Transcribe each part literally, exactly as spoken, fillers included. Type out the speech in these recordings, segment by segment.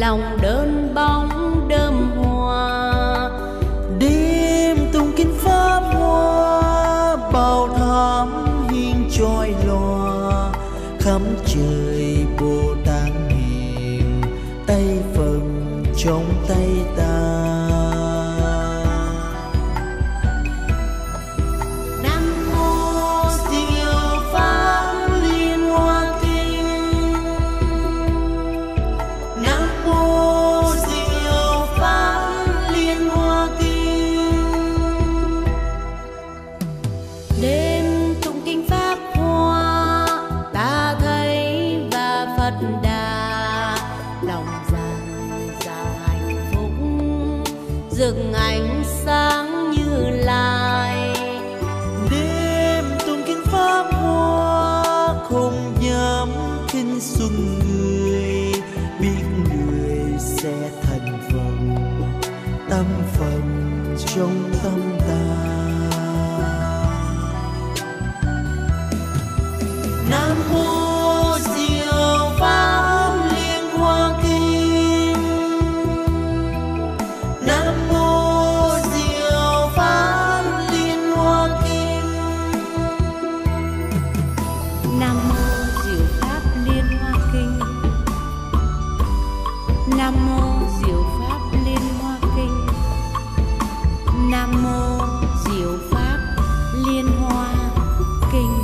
lòng đơn bóng đơm hoa. Đêm tung kinh pháp hoa, bao thắm hiên chói lòa, khắp trời Bồ Tát hiền, tay phần trong tay ta. Rực ánh sáng như lai. Đêm tung kinh pháp hoa, không dám khinh xuân người, biết người sẽ thành phần, tâm phần trong tâm ta. Nam mô Diệu Pháp Liên Hoa Kinh. Nam mô Diệu Pháp Liên Hoa Kinh. Nam mô Diệu Pháp Liên Hoa Kinh. Nam mô Diệu Pháp Liên Hoa Kinh. Nam mô Diệu Pháp Liên Hoa Kinh.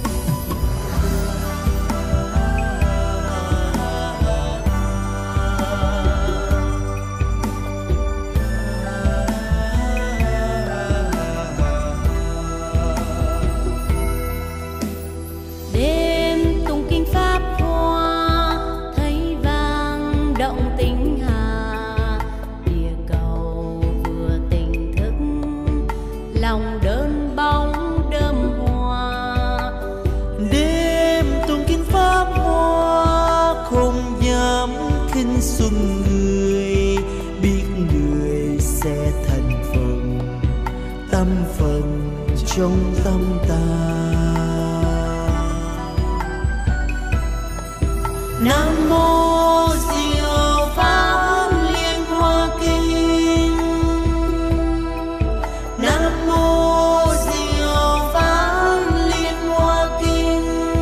Lòng đơn bóng đơm hoa. Đêm tung kinh pháp hoa, không dám khinh xuân người, biết người sẽ thành phần, tâm phần trong tâm ta. Nam mô Diệu Pháp Liên Hoa Kinh. Nam mô Diệu Pháp Liên Hoa Kinh.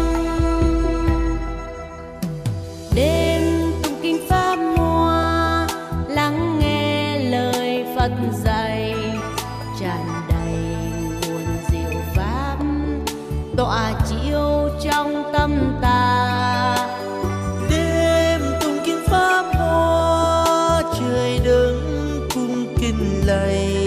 Đêm tung kinh pháp hoa, lắng nghe lời Phật dạy, tràn đầy nguồn diệu pháp tỏa chiếu trong tâm ta. Đêm tung kinh pháp hoa, trời đứng cung kính lạy,